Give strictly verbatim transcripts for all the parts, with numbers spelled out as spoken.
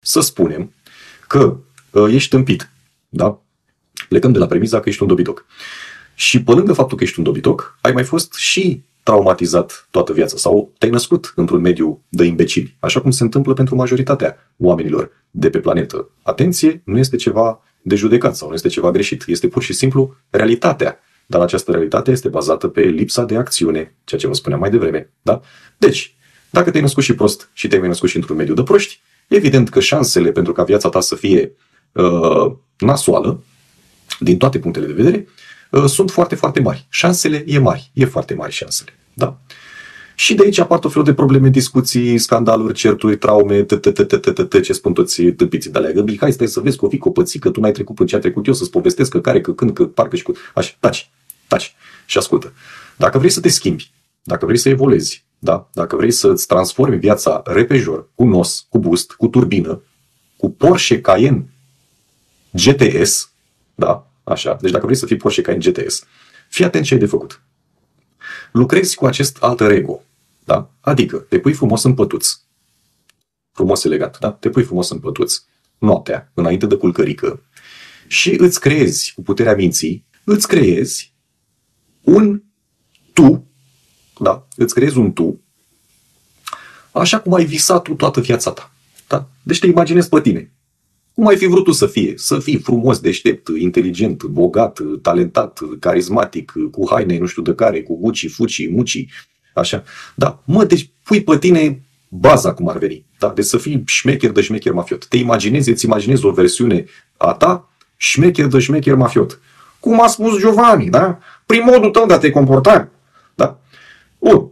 să spunem că uh, ești tâmpit, da? Plecăm de la premiza că ești un dobitoc. Și pe lângă faptul că ești un dobitoc, ai mai fost și traumatizat toată viața sau te-ai născut într-un mediu de imbecili, așa cum se întâmplă pentru majoritatea oamenilor de pe planetă. Atenție, nu este ceva de judecat sau nu este ceva greșit, este pur și simplu realitatea. Dar această realitate este bazată pe lipsa de acțiune, ceea ce vă spuneam mai devreme. Da? Deci, dacă te-ai născut și prost și te-ai născut și într-un mediu de proști, evident că șansele pentru ca viața ta să fie uh, nasoală, din toate punctele de vedere, uh, sunt foarte, foarte mari. Șansele e mari, e foarte mari șansele. Da? Și de aici apar tot felul de probleme, discuții, scandaluri, certuri, traume, ce spun toți tâmpiții de alea. Găbi, hai stai să vezi că o fi cu o pățică, tu n-ai trecut până ce a trecut eu, să-ți povestesc că care, că când, că parcă și cu... Așa, taci, taci și ascultă. Dacă vrei să te schimbi, dacă vrei să evoluezi, da? Dacă vrei să-ți transformi viața repejor, cu nos, cu boost, cu turbină, cu Porsche Cayenne G T S, da? Așa, deci dacă vrei să fii Porsche Cayenne G T S, fii atent ce ai de făcut. Lucrezi cu acest alter ego, da? Adică te pui frumos în pătuț, frumos elegant, da? Te pui frumos în pătuț, noaptea, înainte de culcărică, și îți creezi, cu puterea minții, îți creezi un tu, da? Îți creezi un tu, așa cum ai visat tu toată viața ta, da? Deci te imaginezi pe tine. Cum ai fi vrut tu să fie? Să fii frumos, deștept, inteligent, bogat, talentat, carismatic, cu haine, nu știu de care, cu Gucci, Fuci, Muci, așa. Da, mă, deci pui pe tine baza cum ar veni. Da? Deci să fii șmecher de șmecher mafiot. Te imaginezi, îți imaginezi o versiune a ta, șmecher de șmecher mafiot. Cum a spus Giovanni, da? Prin modul tău de a te comporta. Da? Bun.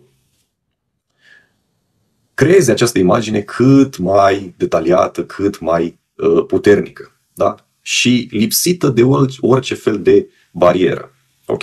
Creezi această imagine cât mai detaliată, cât mai puternică, da? Și lipsită de orice fel de barieră. Ok?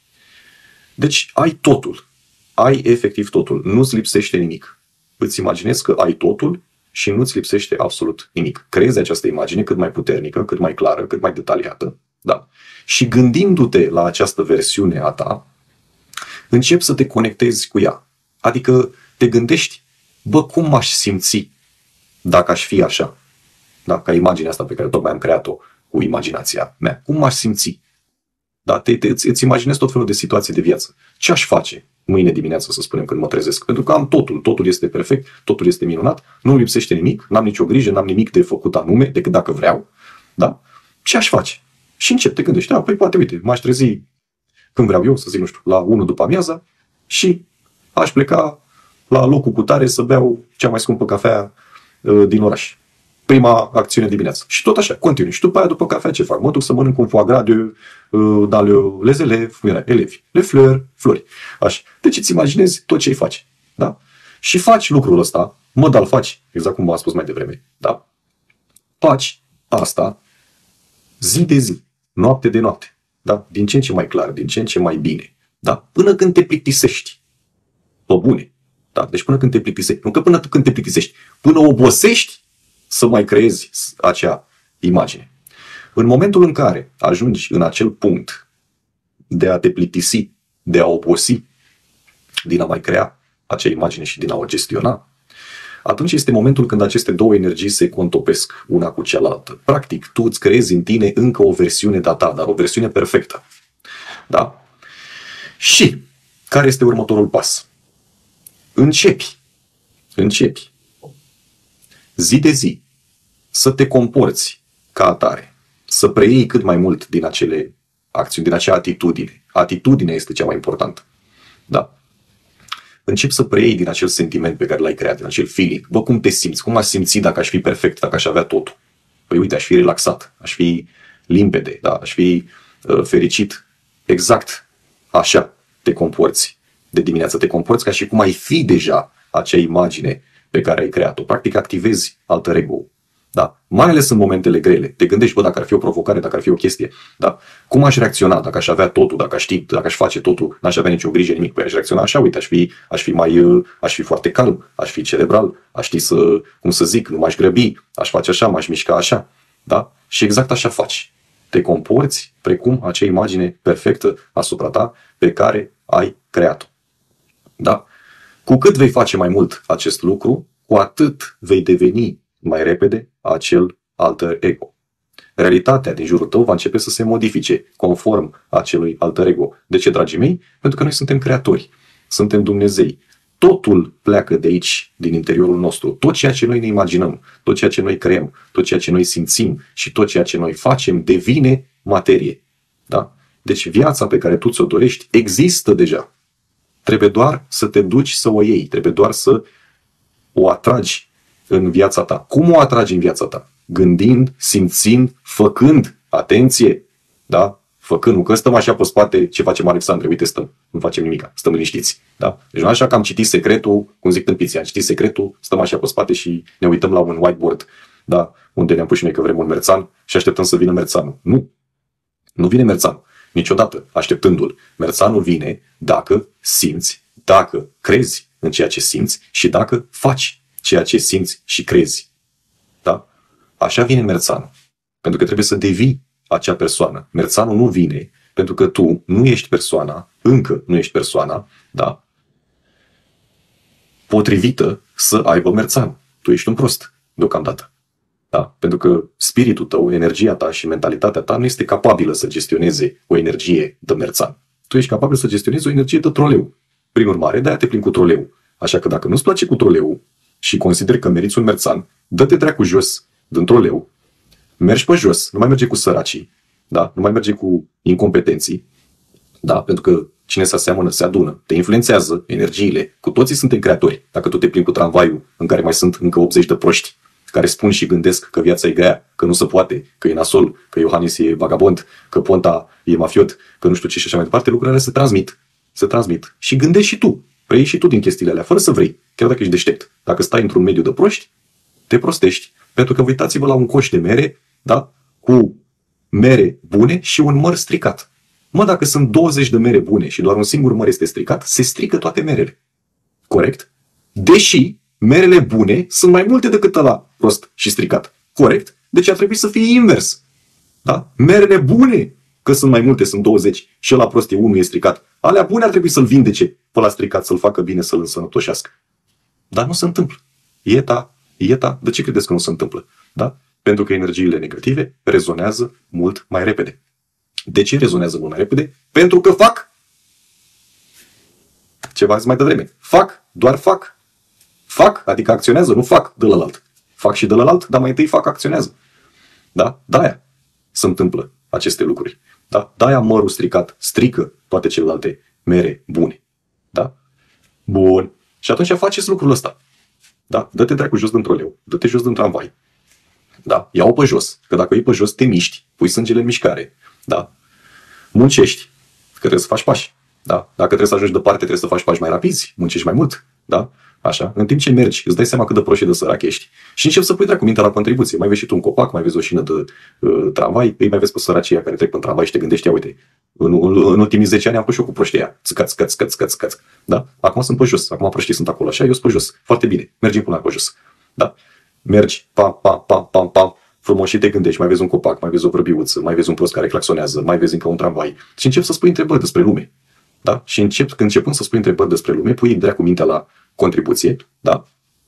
Deci ai totul. Ai efectiv totul. Nu-ți lipsește nimic. Îți imaginezi că ai totul și nu-ți lipsește absolut nimic. Creezi această imagine cât mai puternică, cât mai clară, cât mai detaliată. Da? Și gândindu-te la această versiune a ta, începi să te conectezi cu ea. Adică te gândești, bă, cum m-aș simți dacă aș fi așa? Da? Ca imaginea asta pe care tocmai am creat-o cu imaginația mea. Cum m-aș simți? Da? Te, te, îți, îți imaginezi tot felul de situații de viață. Ce aș face mâine dimineață, să spunem, când mă trezesc? Pentru că am totul. Totul este perfect, totul este minunat, nu-mi lipsește nimic, n-am nicio grijă, n-am nimic de făcut anume, decât dacă vreau. Da? Ce aș face? Și încep, te gândești, da, păi poate, uite, m-aș trezi când vreau eu, să zic, nu știu, la unu după amiaza și aș pleca la locul cu tare să beau cea mai scumpă cafea uh, din oraș. Prima acțiune dimineață. Și tot așa, continui. Și după aia, după cafea, ce fac? Mă duc să mănânc un foie gras de uh, dans le, les élèves, elevi, les fleurs, flori. Așa. Deci îți imaginezi tot ce îi faci. Da? Și faci lucrul ăsta, mădal faci, exact cum v-am spus mai devreme. Da? Faci asta zi de zi, noapte de noapte. Da? Din ce în ce mai clar, din ce în ce mai bine. Da? Până când te plictisești. Pe bune. Da? Deci până când te plictisești. Nu că până când te plictisești. Până obosești să mai creezi acea imagine. În momentul în care ajungi în acel punct de a te plictisi, de a obosi, din a mai crea acea imagine și din a o gestiona, atunci este momentul când aceste două energii se contopesc una cu cealaltă. Practic, tu îți creezi în tine încă o versiune de-a ta, dar o versiune perfectă. Da? Și care este următorul pas? Începi. Începi. Zi de zi, să te comporți ca atare, să preiei cât mai mult din acele acțiuni, din acea atitudine. Atitudinea este cea mai importantă. Da. Începi să preiei din acel sentiment pe care l-ai creat, din acel feeling. Bă, cum te simți? Cum aș simți dacă aș fi perfect, dacă aș avea totul? Păi uite, aș fi relaxat, aș fi limpede, da? Aș fi uh, fericit. Exact așa te comporți de dimineață. Te comporți ca și cum ai fi deja acea imagine pe care ai creat-o. Practic activezi alter ego. Da? Mai ales în momentele grele. Te gândești, bă, dacă ar fi o provocare, dacă ar fi o chestie. Da? Cum aș reacționa dacă aș avea totul, dacă aș ști, dacă aș face totul, n-aș avea nicio grijă, nimic. Păi aș reacționa așa, uite, aș fi, aș fi mai, aș fi foarte calm, aș fi cerebral, aș ști să, cum să zic, nu m-aș grăbi, aș face așa, m-aș mișca așa. Da? Și exact așa faci. Te comporți precum acea imagine perfectă asupra ta pe care ai creat-o. Da? Cu cât vei face mai mult acest lucru, cu atât vei deveni mai repede acel alter ego. Realitatea din jurul tău va începe să se modifice conform acelui alter ego. De ce, dragii mei? Pentru că noi suntem creatori, suntem Dumnezei. Totul pleacă de aici, din interiorul nostru. Tot ceea ce noi ne imaginăm, tot ceea ce noi creăm, tot ceea ce noi simțim și tot ceea ce noi facem devine materie. Da? Deci viața pe care tu ți-o dorești există deja. Trebuie doar să te duci să o iei, trebuie doar să o atragi în viața ta. Cum o atragi în viața ta? Gândind, simțind, făcând. Atenție! Da? Făcând, nu că stăm așa pe spate, ce facem, Alexandre? Uite, stăm, nu facem nimic, stăm liniștiți. Da? Deci nu așa că am citit secretul, cum zic tâmpiții, am citit secretul, stăm așa pe spate și ne uităm la un whiteboard, da? Unde ne-am pus și noi că vrem un merțan și așteptăm să vină merțanul. Nu! Nu vine merțanul. Niciodată, așteptându-l. Merțanul vine dacă simți, dacă crezi în ceea ce simți și dacă faci ceea ce simți și crezi. Da? Așa vine merțanul. Pentru că trebuie să devii acea persoană. Merțanul nu vine pentru că tu nu ești persoana, încă nu ești persoana, da? Potrivită să aibă merțan. Tu ești un prost, deocamdată. Da? Pentru că spiritul tău, energia ta și mentalitatea ta nu este capabilă să gestioneze o energie de merțan. Tu ești capabil să gestionezi o energie de troleu. Prin urmare, de-aia te plimbi cu troleu. Așa că dacă nu-ți place cu troleu și consideri că meriți un merțan, dă-te dracu jos din troleu, mergi pe jos, nu mai merge cu săracii, da? Nu mai merge cu incompetenții, da? Pentru că cine se aseamănă se adună, te influențează energiile, cu toții suntem creatori. Dacă tu te plimbi cu tramvaiul în care mai sunt încă optzeci de proști care spun și gândesc că viața e grea, că nu se poate, că e nasol, că Iohannis e vagabond, că Ponta e mafiot, că nu știu ce și așa mai departe, lucrurile se transmit. Se transmit. Și gândești și tu. Vrei și tu din chestiile alea, fără să vrei. Chiar dacă ești deștept. Dacă stai într-un mediu de proști, te prostești. Pentru că uitați-vă la un coș de mere, da? Cu mere bune și un măr stricat. Mă, dacă sunt douăzeci de mere bune și doar un singur măr este stricat, se strică toate merele. Corect? Deși merele bune sunt mai multe decât ăla prost și stricat. Corect? Deci ar trebui să fie invers. Da? Merele bune, că sunt mai multe, sunt douăzeci și ăla prost e unul, e stricat. Alea bune ar trebui să-l vindece pe ăla stricat, să-l facă bine, să-l însănătoșească. Dar nu se întâmplă. Ieta, ieta, de ce credeți că nu se întâmplă? Da? Pentru că energiile negative rezonează mult mai repede. De ce rezonează mult mai repede? Pentru că fac ceva mai devreme. Fac, doar fac. Fac, adică acționează, nu fac de la alt. Fac și de la alt, dar mai întâi fac, acționează. Da? De-aia se întâmplă aceste lucruri. Da? De-aia mărul stricat strică toate celelalte mere bune. Da? Bun. Și atunci faceți lucrul ăsta. Da? Dă-te dracu jos dintr-o leu, dă-te jos din tramvai. Da? Ia-o pe jos, că dacă iei pe jos te miști, pui sângele în mișcare. Da? Muncești, că trebuie să faci pași. Da? Dacă trebuie să ajungi departe, trebuie să faci pași mai rapizi, muncești mai mult. Da? Așa, în timp ce mergi, îți dai seama cât de prost și de sărac ești și începi să pui dracu mintea la contribuție. Mai vezi și tu un copac, mai vezi o șină de uh, tramvai, îi mai vezi pe săracii care trec pe tramvai și te gândești, ia uite, în, în, în ultimii zece ani am fost și eu cu proștia, țcaț, țcaț, țcaț, țcaț, țcaț. Da? Acum sunt pe jos, acum proștii sunt acolo, așa, eu sunt pe jos. Foarte bine, mergem până pe jos. Da? Mergi, pam, pam, pam, pam, pam, frumos și te gândești, mai vezi un copac, mai vezi o vrăbiuță, mai vezi un prost care claxonează, mai vezi încă un tramvai și începi să spui întrebări despre lume. Da? Și încep, când începând să spui întrebări despre lume, pui dracu mintea la contribuție, da?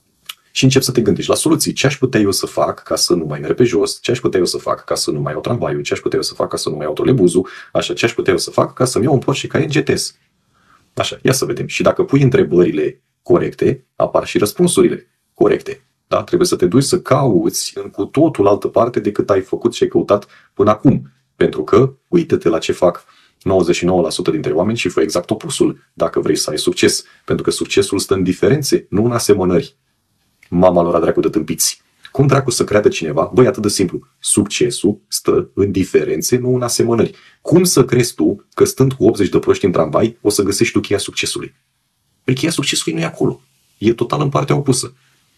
Și încep să te gândești la soluții. Ce aș putea eu să fac ca să nu mai merg pe jos? Ce aș putea eu să fac ca să nu mai iau tramvaiul? Ce aș putea eu să fac ca să nu mai iau trolebuzul? Așa, ce aș putea eu să fac ca să-mi iau un Porsche Cayenne G T S? Așa, ia să vedem. Și dacă pui întrebările corecte, apar și răspunsurile corecte. Da? Trebuie să te duci să cauți în cu totul altă parte decât ai făcut și ai căutat până acum. Pentru că, uită-te la ce fac nouăzeci și nouă la sută dintre oameni și fă exact opusul dacă vrei să ai succes. Pentru că succesul stă în diferențe, nu în asemănări. Mama lor a dracu de tâmpiți. Cum dracu să creadă cineva? Băi, atât de simplu. Succesul stă în diferențe, nu în asemănări. Cum să crezi tu că stând cu optzeci de proști în tramvai o să găsești tu cheia succesului? Păi cheia succesului nu e acolo. E total în partea opusă.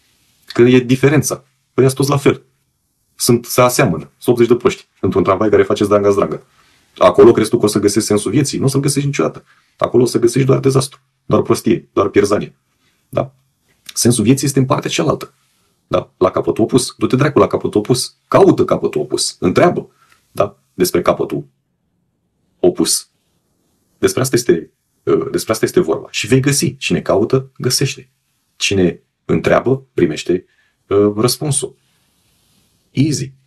Că e diferența. Păi sunt toți la fel. Sunt, se aseamănă. Sunt optzeci de proști într-un tramvai care faceți dranga-zdrangă. Acolo crezi tu că o să găsești sensul vieții? Nu o să-l găsești niciodată. Acolo o să găsești doar dezastru, doar prostie, doar pierzanie. Da? Sensul vieții este în partea cealaltă. Da? La capătul opus. Du-te dracu la capătul opus. Caută capătul opus. Întreabă. Da? Despre capătul opus. Despre asta este, despre asta este vorba. Și vei găsi. Cine caută, găsește. Cine întreabă, primește uh, răspunsul. Easy.